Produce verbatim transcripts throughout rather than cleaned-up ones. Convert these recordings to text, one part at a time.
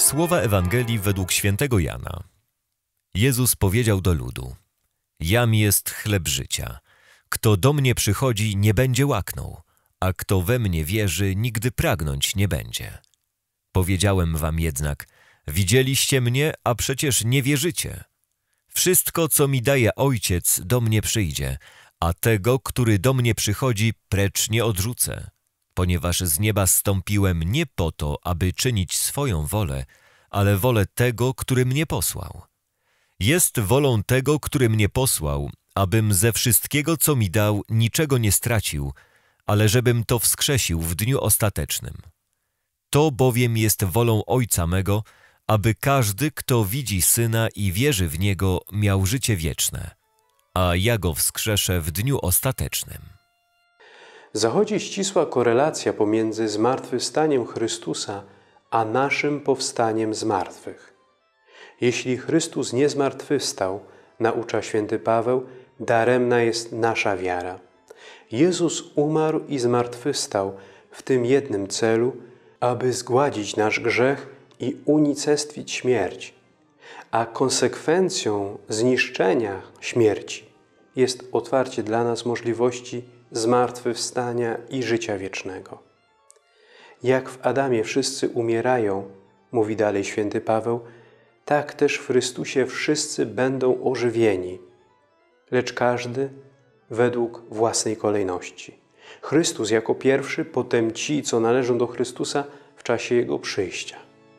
Słowa Ewangelii według świętego Jana. Jezus powiedział do ludu: Jam jest chleb życia. Kto do mnie przychodzi, nie będzie łaknął, a kto we mnie wierzy, nigdy pragnąć nie będzie. Powiedziałem wam jednak, widzieliście mnie, a przecież nie wierzycie. Wszystko, co mi daje Ojciec, do mnie przyjdzie, a tego, który do mnie przychodzi, precz nie odrzucę. Ponieważ z nieba zstąpiłem nie po to, aby czynić swoją wolę, ale wolę tego, który mnie posłał. Jest wolą tego, który mnie posłał, abym ze wszystkiego, co mi dał, niczego nie stracił, ale żebym to wskrzesił w dniu ostatecznym. To bowiem jest wolą Ojca mego, aby każdy, kto widzi Syna i wierzy w Niego, miał życie wieczne, a ja Go wskrzeszę w dniu ostatecznym. Zachodzi ścisła korelacja pomiędzy zmartwychwstaniem Chrystusa a naszym powstaniem z martwych. Jeśli Chrystus nie zmartwychwstał, naucza święty Paweł, daremna jest nasza wiara. Jezus umarł i zmartwychwstał w tym jednym celu, aby zgładzić nasz grzech i unicestwić śmierć, a konsekwencją zniszczenia śmierci jest otwarcie dla nas możliwości zmartwychwstania i życia wiecznego. Jak w Adamie wszyscy umierają, mówi dalej święty Paweł, tak też w Chrystusie wszyscy będą ożywieni, lecz każdy według własnej kolejności. Chrystus jako pierwszy, potem ci, co należą do Chrystusa w czasie Jego przyjścia.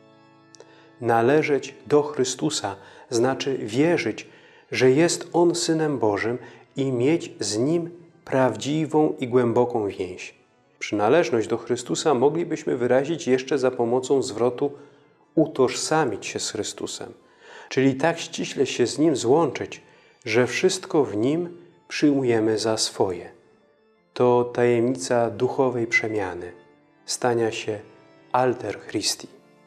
Należeć do Chrystusa znaczy wierzyć, że jest On Synem Bożym i mieć z Nim prawdziwą i głęboką więź. Przynależność do Chrystusa moglibyśmy wyrazić jeszcze za pomocą zwrotu utożsamić się z Chrystusem, czyli tak ściśle się z Nim złączyć, że wszystko w Nim przyjmujemy za swoje. To tajemnica duchowej przemiany, stania się alter Christi.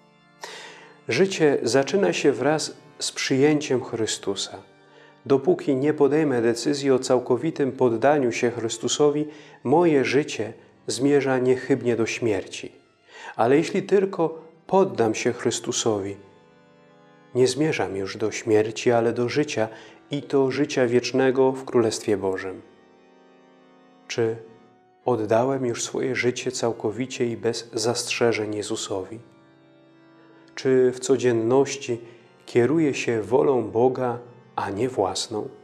Życie zaczyna się wraz z przyjęciem Chrystusa. Dopóki nie podejmę decyzji o całkowitym poddaniu się Chrystusowi, moje życie zmierza niechybnie do śmierci. Ale jeśli tylko poddam się Chrystusowi, nie zmierzam już do śmierci, ale do życia i to życia wiecznego w Królestwie Bożym. Czy oddałem już swoje życie całkowicie i bez zastrzeżeń Jezusowi? Czy w codzienności kieruję się wolą Boga, a nie własną?